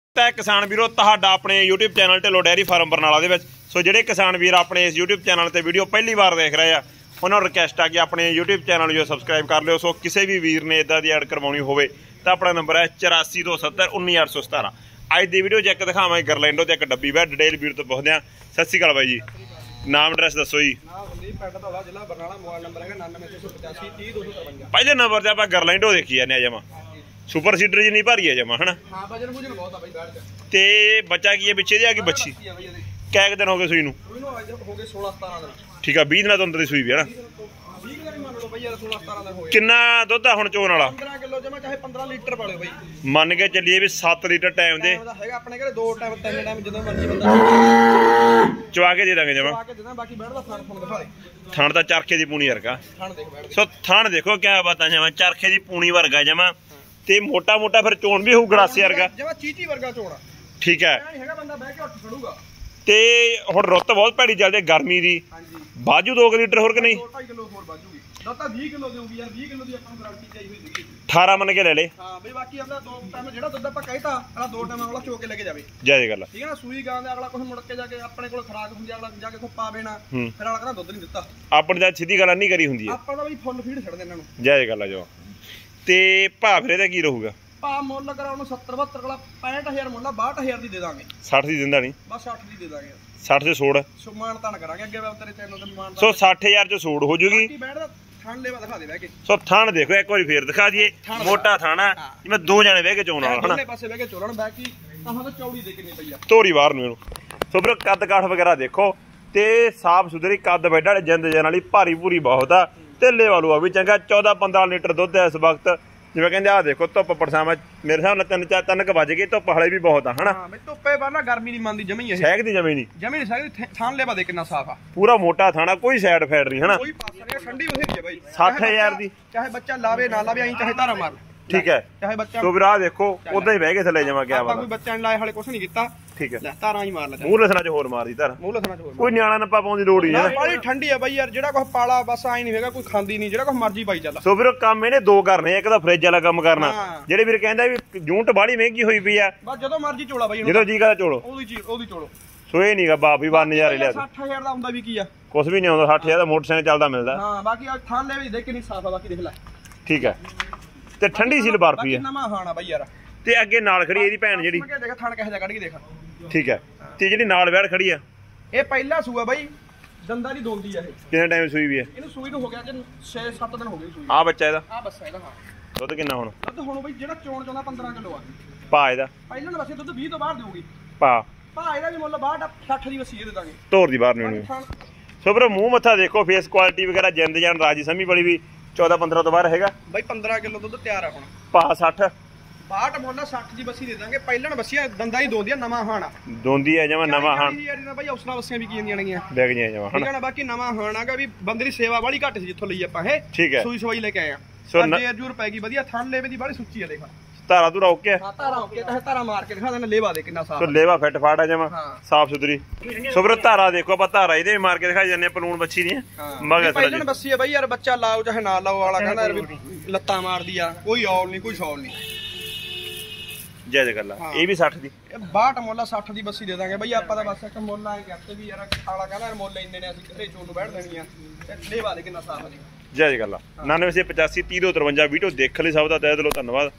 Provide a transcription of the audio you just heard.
किसान वीरो तुहाडा अपने YouTube channel Dhillon dairy farm Barnala दे विच। सो जिहड़े किसान वीर अपने इस यूट्यूब चैनल ते वीडियो पहली बार देख रहे हैं उन्होंने रिक्वेस्ट आ कि अपने यूट्यूब चैनल जो सबसक्राइब कर लियो। सो किसी भी वीर ने इदा की ऐड करवानी होवे तो अपना नंबर है 8427191817। अज की वीडियो च एक दिखावांगे गरलैंडो ते एक डब्बी वै। डिटेल वीर तो पुछदे हां। सत श्री अकाल बाई जी, नाम एड्रैस दसो जी। पहले नंबर से आप गरलैंडो देखी जाने जमा सुपर सीडर जी नहीं भारी है जमा है ना। ते बच्चा की है पिछे जी आगे बच्ची कै दिन हो गए सूई नूं? ठीक है 20 दिन तो अंदर सूई भी है ना। किन्ना दुध है हुण चोन वाला? 15 किलो जमा चाहे 15 लीटर पा लो भाई। मान के चलिए भी 7 लीटर टाइम दे अपने घरे 2 टाइम 3 टाइम जिद्दां मर्जी बंदा चवा के दे देंगे जमा। बाकी बैठ दा थान फोन दिखा दे। थान दा चरखे दी पूनी वर्गा। थान देख बैठ। सो थान देखो क्या बात है जमा चरखे दी पूनी वर्गा जमा ते मोटा मोटा फिर चोन भी होऊ गड़ासे वर्गा जमा चीची वर्गा चोण। ठीक है नहीं हैगा बंदा बैठ के उठ खड़ूगा ते हुण रुत बहुत भैड़ी चलदी गर्मी दी। बाजू 2 लीटर होर कि नहीं? 2.5 किलो होर बाजूगी। दाता 20 किलो देऊगी यार 20 किलो दी अपन गारंटी चाहिए हुई सी। 18 मन के ले ले। हां बई बाकी अपना 2 टाइम जेड़ा दुੱਧ ਆਪਾਂ ਕਹਿਤਾ ਅਗਲਾ 2 ਟਾਈਮ ਅਗਲਾ ਚੋ ਕੇ ਲੈ ਕੇ ਜਾਵੇ। ਜੈ ਗੱਲ ਠੀਕ ਹੈ ਨਾ। ਸੂਈ ਗਾਂ ਦੇ ਅਗਲਾ ਕੁਝ ਮੁੜ ਕੇ ਜਾ ਕੇ ਆਪਣੇ ਕੋਲ ਖਰਾਕ ਹੁੰਦੀ ਅਗਲਾ ਜਾ ਕੇ ਕੋ ਪਾਵੇ ਨਾ ਫਿਰ ਅਗਲਾ ਕਹਿੰਦਾ ਦੁੱਧ ਨਹੀਂ ਦਿੱਤਾ। ਆਪਣੀ ਤਾਂ ਸਿੱਧੀ ਗੱਲ ਨਹੀਂ ਕਰੀ ਹੁੰਦੀ ਹੈ। ਆਪਾਂ ਤਾਂ ਬਈ ਫੁੱਲ ਫੀਡ ਛੱਡਦੇ ਇਹਨਾਂ ਨੂੰ। ਜੈ ਗੱਲ ਆ ਜੋ ਤੇ ਭਾਅ ਫਿਰ ਇਹਦਾ ਕੀ ਰਹੂਗਾ? ਭਾਅ ਮੁੱਲ ਕਰਾ ਉਹਨੂੰ 70 72 ਅਗਲਾ 65000 ਮੁੱਲ 62000 ਦੀ ਦੇ ਦਾਂਗੇ। 60 ਦੀ ਦਿੰਦਾ ਨਹੀਂ ਬਸ 60 ਦੀ ਦੇ ਦਾਂਗੇ। 60 ਤੇ ਛੋੜ ਮਾਨ ਤਾਨ ਕਰਾਂਗੇ ਅੱਗੇ ਵਾ ਤੇਰੇ ਚੈਨਲ ਤੇ ਮਾਨ। ਸੋ 60000 ਚ ਛੋੜ ਹੋ ਜੂਗੀ। ਬੈਠਦਾ ਥਣ ਲੈਵਾ ਦਿਖਾ ਦੇ ਬਹਿ ਕੇ। ਸੋ ਥਣ ਦੇਖੋ ਇੱਕ ਵਾਰੀ ਫੇਰ ਦਿਖਾ ਦਈਏ ਮੋਟਾ ਥਾਣਾ ਜਿਵੇਂ 2 ਜਣੇ ਬਹਿ ਕੇ ਚੋਣ ਵਾਲਾ ਹਨਾ। ਦੋਨੇ ਪਾਸੇ ਬਹਿ ਕੇ ਚੋਲਣ ਬਾਕੀ ਤਾਂ ਤਾਂ ਚੌੜੀ ਦੇ ਕਿੰਨੀ ਪਈ ਆ ਧੋਰੀ ਬਾਹਰ ਨੂੰ ਇਹਨੂੰ। ਸੋ ਵੀਰੋ ਕੱਦ ਕਾਠ ਵਗੈਰਾ ਦੇਖੋ ਤੇ ਸਾਫ ਸੁਥਰੀ ਕੱਦ ਬੈਠਾ ਵਾਲੇ ਜਿੰਦ ਜਨ ਵਾਲੀ ਭਾਰੀ ਭੂਰੀ ਬਹੁਤ ਆ ਤੇ ਲੇਵਾ ਵੀ ਚੰਗਾ। 14-15 ਲੀਟਰ ਦੁੱਧ ਹੈ ਇਸ ਵਕਤ। ਜਿਵੇਂ ਕਹਿੰਦੇ ਆ ਦੇਖੋ ਧੁੱਪ ਪਰਛਾਵਾਂ ਮੇਰੇ ਹਿਸਾਬ ਨਾਲ 3 ਕੁ ਵੱਜ ਗਏ। ਧੁੱਪ ਹਲੇ ਵੀ ਬਹੁਤ ਆ ਹਨਾ। ਹਾਂ ਬਈ ਧੁੱਪੇ ਬਾਹਰ ਨਾ ਗਰਮੀ ਨਹੀਂ ਮੰਨਦੀ ਜਮੀ ਇਹ ਸਹਿਕ ਦੀ ਜਮੀ ਨਹੀਂ ਜਮੀ ਸਹਿਕ। ਥਾਣ ਲੈਵਾ ਦੇ ਕਿੰਨਾ ਸਾਫ ਆ ਪੂਰਾ ਪੂਰਾ ਮੋਟਾ ਥਾਣਾ ਕੋਈ ਸਾਈਡ ਫੈਡ ਨਹੀਂ ਹਨਾ। ਕੋਈ ਪਾਸਾ ਨਹੀਂ ਠੰਡੀ ਬਥੇਰੀ ਹੈ ਬਾਈ। 60000 ਦੀ ਚਾਹੇ ਬੱਚਾ ਲਾਵੇ ਨਾ ਲਾਵੇ ਐਂ ਚਾਹੇ ਧਾਰਾ ਮਾਰ। ਠੀਕ ਹੈ ਚਾਹੇ ਬੱਚਾ ਸੋ ਵੀਰ ਆ ਦੇਖੋ ਉਦਾਂ ਹੀ ਬਹਿ ਕੇ ਥੱਲੇ ਜਾਵਾਂ ਕਿਆ ਆਪਾਂ ਬਾਤ। ਕੋਈ ਬੱਚਾ ਨਹੀਂ ਲਾਇਆ ਹਾਲੇ ਕੁਝ ਨਹੀਂ ਕੀਤਾ। ਠੀਕ ਹੈ ਲੈ ਧਾਰਾਂ ਹੀ ਮਾਰ ਲੈ ਮੂੰਹ ਲਸਣਾ ਚ ਹੋਰ ਮਾਰਦੀ ਧਰ। ਮੂੰਹ ਲਸਣਾ ਚ ਹੋਰ ਕੋਈ ਨਿਆਣਾ ਨੱਪਾ ਪਾਉਣ ਦੀ ਲੋੜ ਹੀ ਨਹੀਂ। ਬਾਲੀ ਠੰਡੀ ਆ ਬਾਈ ਯਾਰ ਜਿਹੜਾ ਕੁਝ ਪਾਲਾ ਬਸ ਐਂ ਨਹੀਂ ਹੈਗਾ ਕੋਈ ਖਾਂਦੀ ਨਹੀਂ ਜਿਹੜਾ ਕੁਝ ਮਰਜੀ ਪਾਈ ਚੱਲ। ਸੋ ਵੀਰੋ ਕੰਮ ਇਹਨੇ 2 ਕਰਨੇ। ਇੱਕ ਤਾਂ ਫ੍ਰਿਜ ਵਾਲਾ ਕੰਮ ਕਰਨਾ ਜਿਹੜੇ ਵੀਰ ਕਹਿੰਦਾ ਵੀ ਯੂਨਿਟ ਬਾਹਲੀ ਮਹਿੰਗੀ ਹੋਈ ਪਈ ਆ ਬਸ ਜਦੋਂ ਮਰਜੀ ਚੋਲਾ ਬਾਈ ਜਦੋਂ ਜੀ ਕਹਦਾ ਚੋਲੋ ਉਹਦੀ ਚੋਲੋ। ਸੋ ਇਹ ਨਹੀਂਗਾ ਬਾਪ ਵੀ 1000 ਲਿਆ 60000 ਦਾ ਹੁੰਦਾ ਵੀ ਕੀ ਆ ਕੁਛ ਵੀ ਨਹੀਂ ਆਉਂਦਾ। 60000 ਦਾ ਮੋਟਰਸਾਈਕਲ ਚੱਲਦਾ ਮਿਲਦਾ। ਹਾਂ ਬਾਕੀ ਥਾਂ ਲੈ ਵੀ ਦੇਖ ਕਿੰਨੀ ਸਾਫ ਆ ਬਾਕੀ ਦੇਖ ਲੈ। ਠੀਕ ਹੈ ਤੇ ਠੰਡੀ ਸੀਲ ਬਰਫੀ ਆ ਨਵਾਂ ਖਾਣਾ ਬਾਈ ਯਾਰ। ਤੇ ਅੱਗੇ ਨਾਲ ਖੜੀ ਇਹਦੀ ਭੈਣ ਜਿਹੜੀ ਦੇਖ ਥਣ ਕਿਹੋ ਜਿਹਾ ਕੱਢ ਕੇ ਦੇਖ। ਠੀਕ ਹੈ ਤੇ ਜਿਹੜੀ ਨਾਲ ਬੈਠ ਖੜੀ ਆ ਇਹ ਪਹਿਲਾ ਸੂਆ ਬਾਈ ਦੰਦਾਂ ਦੀ ਦੋਂਦੀ ਆ ਇਹ। ਕਿੰਨਾ ਟਾਈਮ ਸੂਈ ਵੀ ਆ? ਇਹਨੂੰ ਸੂਈ ਨੂੰ ਹੋ ਗਿਆ ਕਿ 6-7 ਦਿਨ ਹੋ ਗਏ ਸੂਈ। ਆ ਬੱਚਾ ਇਹਦਾ ਆ ਬੱਸਾ ਇਹਦਾ। ਹਾਂ ਦੁੱਧ ਕਿੰਨਾ ਹੁਣ? ਦੁੱਧ ਹੁਣ ਬਾਈ ਜਿਹੜਾ ਚੋਣ ਚਾਹੁੰਦਾ 15 ਕਿਲੋ ਆ। ਭਾ ਇਹਦਾ ਪਹਿਲਾਂ ਨਾ ਵਸੇ ਦੁੱਧ 20 ਤੋਂ ਬਾਹਰ ਦੇਊਗੀ। ਭਾ ਇਹਦਾ ਵੀ ਮੁੱਲ 62-60 ਦੀ ਵਸੀਏ ਦੇ ਦਾਂਗੇ। ਧੋਰ ਦੀ ਬਾਹਰ ਨਹੀਂ ਹੋਣੀ। ਸੋ ਵੀਰੋ ਮੂੰਹ ਮੱਥਾ ਦੇਖੋ ਫੇਸ ਕੁਆਲਿਟੀ ਵਗੈਰਾ ਜਿੰਦ ਜਾਨ ਰਾਜੀ ਸਮੀ ਬੜੀ ਵੀ 14-15 ਤੋਂ ਬਾਹਰ ਹੈਗਾ ਬਾਈ। 15 ਕਿਲੋ ਦੁੱਧ ਤਿਆਰ ਆ ਹੁਣ। ਭਾ 60 62 ਮੁੱਲ 60 ਦੀ ਬੱਸੀ ਦੇ ਦਾਂਗੇ। ਪਹਿਲਾਂ ਬੱਸੀਆਂ ਦੰਦਾਂ ਹੀ ਦੋਂਦੀਆਂ ਨਵਾਂ ਹਾਣਾ ਦੋਂਦੀ ਆ ਜਮਾ ਨਵਾਂ ਹਾਣ ਬਾਈ ਉਸਲਾ ਬੱਸੀਆਂ ਵੀ ਕੀ ਜਾਂਦੀਆਂ ਨੇਗੀਆਂ ਵਿਕ ਜਾਏ ਜਮਾ ਠੀਕ ਹੈ ਨਾ। ਬਾਕੀ ਨਵਾਂ ਹਾਣ ਆਗਾ ਵੀ ਬੰਦੇ ਦੀ ਸੇਵਾ ਵਾਲੀ ਘੱਟ ਸੀ ਜਿੱਥੋਂ ਲਈ ਆਪਾਂ ਇਹ। ਠੀਕ ਹੈ ਸੂਈ ਸਵਾਈ ਲੈ ਕੇ ਆਏ ਆ। ਸੋ ਜੇਰ ਜੂਰ ਪੈ ਗਈ ਵਧੀਆ। ਥਣ ਲੇਵੇ ਦੀ ਬੜੀ ਸੁੱਚੀ ਆ ਦੇਖ। ਧਾਰਾ ਧੂਰਾ ਓਕੇ ਹਾਂ ਧਾਰਾ ਓਕੇ ਤਾਂ ਧਾਰਾ ਮਾਰ ਕੇ ਦਿਖਾ ਦੇਣਾ ਲੇਵਾ ਦੇ ਕਿੰਨਾ ਸਾਫ। ਸੋ ਲੇਵਾ ਫਿੱਟ ਫਾੜ ਆ ਜਮਾ ਸਾਫ ਸੁਥਰੀ। ਸੋ ਵੀਰੋ ਧਾਰਾ ਦੇਖੋ ਆਪਾਂ ਧਾਰਾ ਇਹਦੇ ਮਾਰ ਕੇ ਦਿਖਾਈ ਜਾਂਦੇ ਪਲੂਣ ਬੱਚੀ ਦੀਆਂ ਮਗਰ ਪਹਿਲਾਂ ਬੱਸੀ ਆ ਬਾਈ ਯਾਰ। ਬੱਚਾ ਲਾਓ ਚਾਹੇ ਨਾ ਲਾਓ ਵਾਲਾ ਕਹਿੰਦਾ ਯਾਰ ਵੀ ਲੱਤਾਂ ਮਾਰਦੀ ਆ। ਕੋਈ ਔਲ ਨਹੀਂ ਕੋਈ ਸ਼ੌਲ ਨਹੀਂ। ਜੈ ਜੈ ਗੱਲਾਂ ਇਹ ਵੀ 60 ਦੀ। 62 ਮੁੱਲ 60 ਦੀ ਬੱਸੀ ਦੇ ਦਾਂਗੇ ਬਈ। ਆਪਾਂ ਤਾਂ ਬਸ ਇੱਕ ਮੁੱਲ ਆਏ ਕਰਤੇ ਵੀ ਯਾਰ ਖਾਲਾ ਕਹਿੰਦਾ ਯਾਰ ਮੁੱਲ ਇੰਨੇ ਨੇ ਅਸੀਂ ਘਰੇ ਚੋਂ ਨੂੰ ਬੈਠ ਦੇਣੀ ਆ। ਤੇ ਲੇਵਾ ਦੇ ਕਿੰਨਾ ਸਾਫ ਆ। ਜੈ ਜੈ ਗੱਲਾਂ 9985 30 53 ਵੀਡੀਓ ਦੇਖ ਲਈ ਸਭ ਦਾ ਤਹਿ ਦਿਲੋਂ ਧੰਨਵਾਦ।